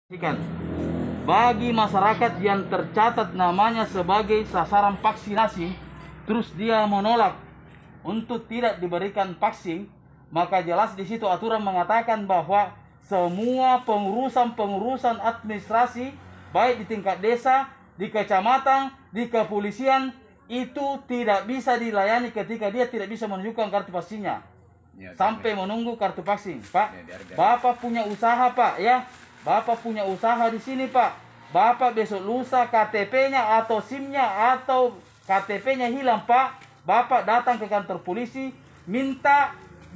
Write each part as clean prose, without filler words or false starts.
Bagi masyarakat yang tercatat namanya sebagai sasaran vaksinasi, terus dia menolak untuk tidak diberikan vaksin, maka jelas di situ aturan mengatakan bahwa semua pengurusan administrasi, baik di tingkat desa, di kecamatan, di kepolisian, itu tidak bisa dilayani ketika dia tidak bisa menunjukkan kartu vaksinnya. Sampai menunggu kartu vaksin, Pak. Bapak punya usaha, Pak, ya. Bapak punya usaha di sini, Pak. Bapak besok lusa KTP-nya atau SIM-nya atau KTP-nya hilang, Pak. Bapak datang ke kantor polisi, minta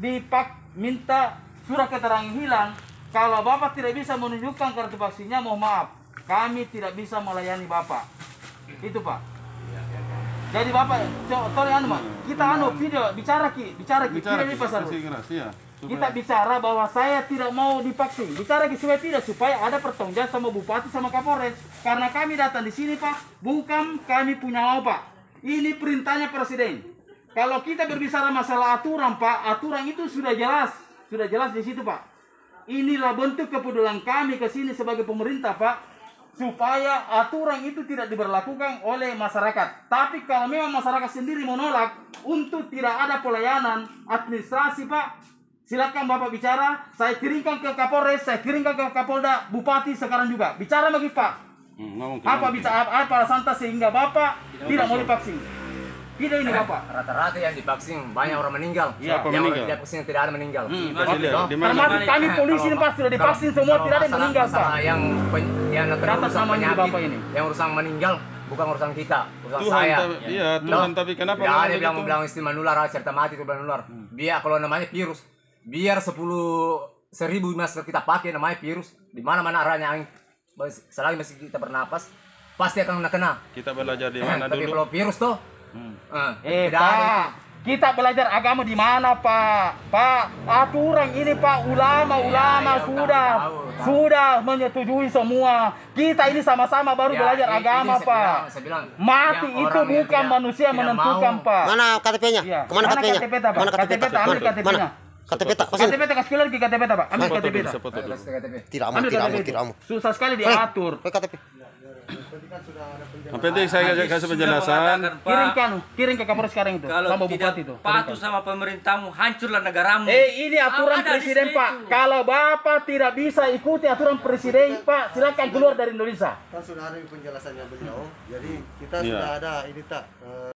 surat keterangan hilang. Kalau Bapak tidak bisa menunjukkan kartu vaksinnya, mohon maaf, kami tidak bisa melayani Bapak. Itu, Pak. Jadi Bapak, tolong kita video bicara ki ini pasal. Kita bicara bahwa saya tidak mau divaksin. Bicara supaya ada pertanggung jawab sama Bupati sama Kapolres. Karena kami datang di sini, Pak, bukan kami punya mau, Pak. Ini perintahnya Presiden. Kalau kita berbicara masalah aturan, Pak, aturan itu sudah jelas di situ, Pak. Inilah bentuk kepedulian kami ke sini sebagai pemerintah, Pak, supaya aturan itu tidak diberlakukan oleh masyarakat. Tapi kalau memang masyarakat sendiri menolak untuk tidak ada pelayanan administrasi, Pak, silakan Bapak bicara. Saya kirimkan ke Kapolres, saya kirimkan ke Kapolda, Bupati sekarang juga. Bicara lagi, Pak. Apa alasan sehingga Bapak tidak mau divaksin? Tidak ini Bapak. Rata-rata yang divaksin banyak orang meninggal. Ya, yang orang tidak vaksin tidak ada meninggal. Termasuk kami polisi Pak sudah divaksin semua tidak ada yang meninggal, Pak. Yang urusan penyakit, yang urusan meninggal bukan urusan kita, urusan saya. Tuhan, tapi kenapa? Tidak ada yang bilang istilah menular, cerita mati itu menular. Biar kalau namanya virus, biar 10.000 masker kita pakai namanya virus, di mana-mana arahnya angin, selagi masih kita bernapas, pasti akan kena. Kita belajar di mana Tapi dulu? kalau virus tuh, Pak, kita belajar agama di mana, Pak? Pak, aturan ini, Pak, ulama sudah menyetujui semua. Kita ini sama-sama baru belajar agama, Pak. Mati itu bukan manusia menentukan, Pak. Mana KTP-nya? Kemana KTP-nya? Mana KTP? Ambil KTP-nya. KTP tak KTP tak kasih lagi KTP tak, Pak. Ambil KTP tak. Tidak amu. Susah sekali diatur. KTP. Yang penting saya kasih penjelasan. Kirim ke Kapolres sekarang itu. Kalau sama tidak Bupati itu. patuh sama pemerintahmu, hancurlah negaramu. Ini aturan Ada di Presiden, situ. Pak. Kalau Bapak tidak bisa ikuti aturan Presiden, Pak, silakan keluar dari Indonesia. Kan sudah ada penjelasannya beliau. Jadi kita sudah ada ini tak